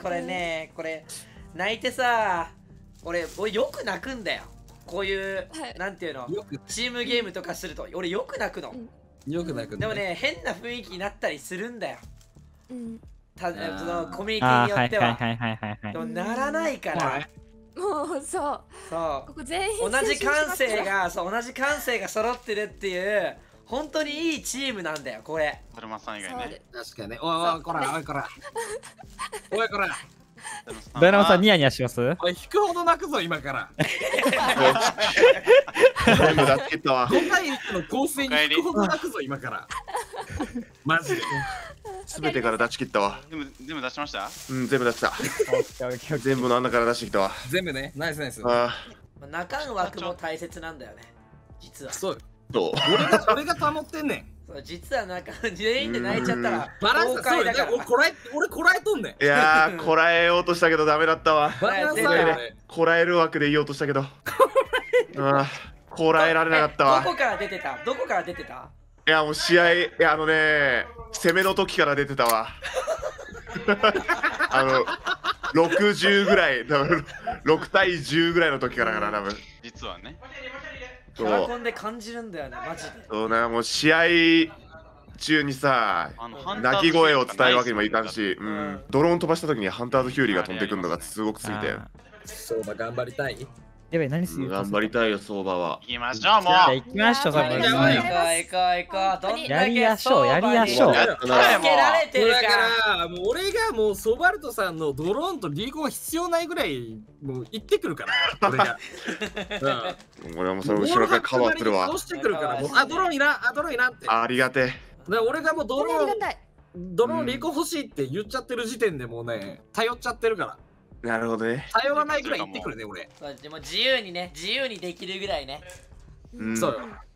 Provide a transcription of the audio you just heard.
これね、これ泣いてさ、俺よく泣くんだよ。こういう、なんていうの、チームゲームとかすると俺よく泣くの。 よく泣く。 でもね、変な雰囲気になったりするんだよ。そのコミュニテあィによっては。 はいでもならないから。 もうそう。 そう。 ここ全員同じ感性が揃ってるっていう本当にいいチームなんだよこれ。 だるまさん以外ね。 確かにね。おいこらおいこら。おいこら。 だるまさんニヤニヤします？ おい引くほど泣くぞ今から。 全部出し切ったわ。 5対1の構成に引くほど泣くぞ今から。マジで。 すべてから出し切ったわ。 全部出しました？ うん、全部出した。全部の穴から出してきたわ。 全部ね、ナイスナイス。 泣かん枠も大切なんだよね。実は。 そう。 そう。 俺が保ってんねん。 そう実は泣かん全員で泣いちゃったらバランスそうだから。俺こらえとんねん。 いやー、こらえようとしたけどダメだったわ。 バランスこらえる枠で言おうとしたけど。こらえられなかったわ。 どこから出てた？どこから出てた？ いやもう試合、攻めの時から出てたわ。60ぐらい、多分6対10ぐらいの時からかな、多分。 実はね。 キャラコンで感じるんだよね、マジで。 そうね、もう試合中にさ、鳴き声を伝えるわけにもいかんし、ドローン飛ばした時にハンターズヒューリーが飛んでくるのがすごくついて。 そうだ、頑張りたい。 やべえ、何する？ 頑張りたいよ、相場は。 行きましょう、もう。 行きましょう、 行こう。 やりやしょう。 助けられてるから。 もう俺がもうソバルトさんのドローンとリーコが必要ないぐらいもう行ってくるから。俺が。 俺はもうその後ろからカバーするわ。 ドローンいらん、ドローンいらんって。 ありがてえ。俺がもうドローンリーコ欲しいって言っちゃってる時点でもうね、頼っちゃってるから。 なるほどね。 頼らないぐらい言ってくるね、俺。 でも自由にできるぐらいね。 そうよ。